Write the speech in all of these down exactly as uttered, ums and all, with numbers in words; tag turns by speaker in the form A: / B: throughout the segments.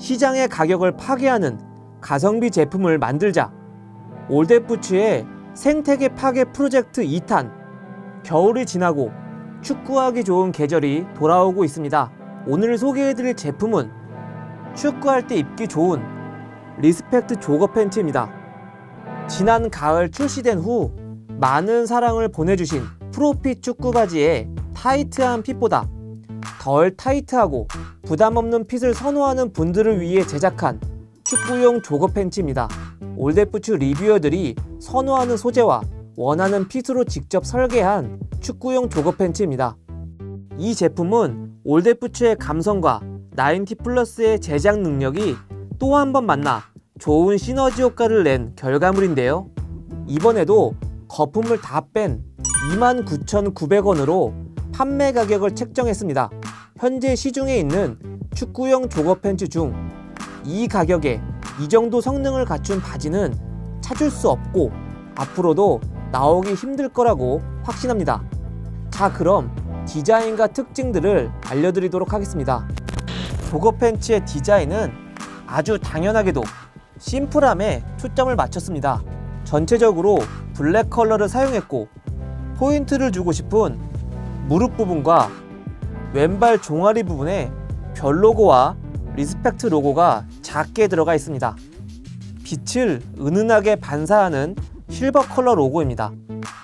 A: 시장의 가격을 파괴하는 가성비 제품을 만들자. 올댓부츠의 생태계 파괴 프로젝트 이 탄. 겨울이 지나고 축구하기 좋은 계절이 돌아오고 있습니다. 오늘 소개해드릴 제품은 축구할 때 입기 좋은 리스펙트 조거 팬츠입니다. 지난 가을 출시된 후 많은 사랑을 보내주신 프로핏 축구 바지의 타이트한 핏보다 덜 타이트하고 부담없는 핏을 선호하는 분들을 위해 제작한 축구용 조거 팬츠입니다. 올댓부츠 리뷰어들이 선호하는 소재와 원하는 핏으로 직접 설계한 축구용 조거 팬츠입니다. 이 제품은 올댓부츠의 감성과 나인티 플러스의 제작 능력이 또 한 번 만나 좋은 시너지 효과를 낸 결과물인데요. 이번에도 거품을 다 뺀 이만 구천구백 원으로 판매 가격을 책정했습니다. 현재 시중에 있는 축구용 조거 팬츠 중 이 가격에 이 정도 성능을 갖춘 바지는 찾을 수 없고 앞으로도 나오기 힘들 거라고 확신합니다. 자, 그럼 디자인과 특징들을 알려드리도록 하겠습니다. 조거 팬츠의 디자인은 아주 당연하게도 심플함에 초점을 맞췄습니다. 전체적으로 블랙 컬러를 사용했고 포인트를 주고 싶은 무릎 부분과 왼발 종아리 부분에 별 로고와 리스펙트 로고가 작게 들어가 있습니다. 빛을 은은하게 반사하는 실버 컬러 로고입니다.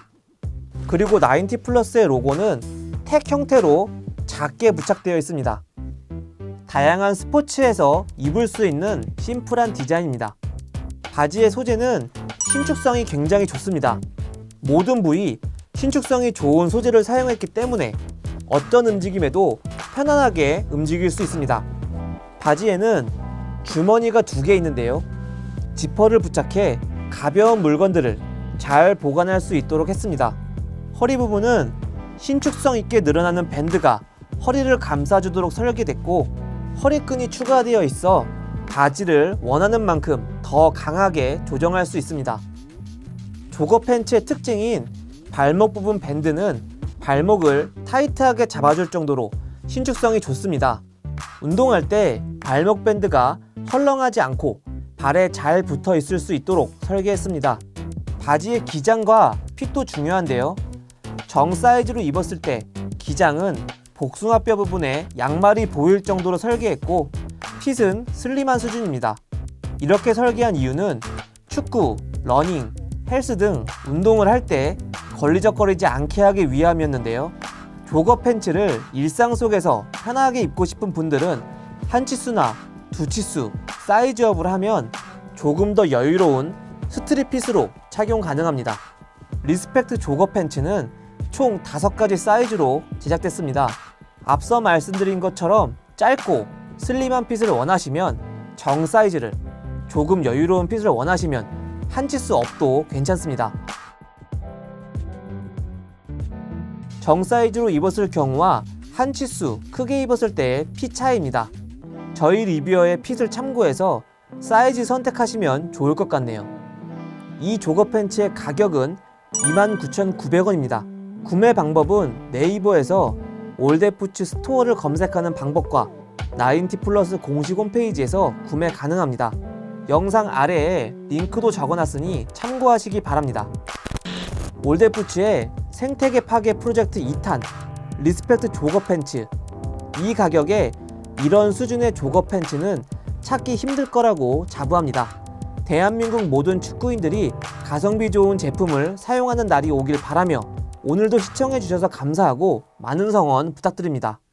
A: 그리고 나인티 플러스의 로고는 택 형태로 작게 부착되어 있습니다. 다양한 스포츠에서 입을 수 있는 심플한 디자인입니다. 바지의 소재는 신축성이 굉장히 좋습니다. 모든 부위 신축성이 좋은 소재를 사용했기 때문에 어떤 움직임에도 편안하게 움직일 수 있습니다. 바지에는 주머니가 두 개 있는데요. 지퍼를 부착해 가벼운 물건들을 잘 보관할 수 있도록 했습니다. 허리 부분은 신축성 있게 늘어나는 밴드가 허리를 감싸주도록 설계됐고 허리끈이 추가되어 있어 바지를 원하는 만큼 더 강하게 조정할 수 있습니다. 조거 팬츠의 특징인 발목 부분 밴드는 발목을 타이트하게 잡아줄 정도로 신축성이 좋습니다. 운동할 때 발목 밴드가 헐렁하지 않고 발에 잘 붙어 있을 수 있도록 설계했습니다. 바지의 기장과 핏도 중요한데요. 정 사이즈로 입었을 때 기장은 복숭아뼈 부분에 양말이 보일 정도로 설계했고 핏은 슬림한 수준입니다. 이렇게 설계한 이유는 축구, 러닝, 헬스 등 운동을 할 때 걸리적거리지 않게 하기 위함이었는데요. 조거 팬츠를 일상 속에서 편하게 입고 싶은 분들은 한 치수나 두 치수 사이즈업을 하면 조금 더 여유로운 스트릿 핏으로 착용 가능합니다. 리스펙트 조거 팬츠는 총 다섯 가지 사이즈로 제작됐습니다. 앞서 말씀드린 것처럼 짧고 슬림한 핏을 원하시면 정 사이즈를, 조금 여유로운 핏을 원하시면 한 치수 업도 괜찮습니다. 정 사이즈로 입었을 경우와 한 치수 크게 입었을 때의 핏 차이입니다. 저희 리뷰어의 핏을 참고해서 사이즈 선택하시면 좋을 것 같네요. 이 조거 팬츠의 가격은 이만 구천구백 원입니다. 구매 방법은 네이버에서 올댓부츠 스토어를 검색하는 방법과 나인티 플러스 공식 홈페이지에서 구매 가능합니다. 영상 아래에 링크도 적어놨으니 참고하시기 바랍니다. 올댓부츠의 생태계 파괴 프로젝트 이 탄 리스펙트 조거 팬츠. 이 가격에 이런 수준의 조거 팬츠는 찾기 힘들 거라고 자부합니다. 대한민국 모든 축구인들이 가성비 좋은 제품을 사용하는 날이 오길 바라며 오늘도 시청해주셔서 감사하고 많은 성원 부탁드립니다.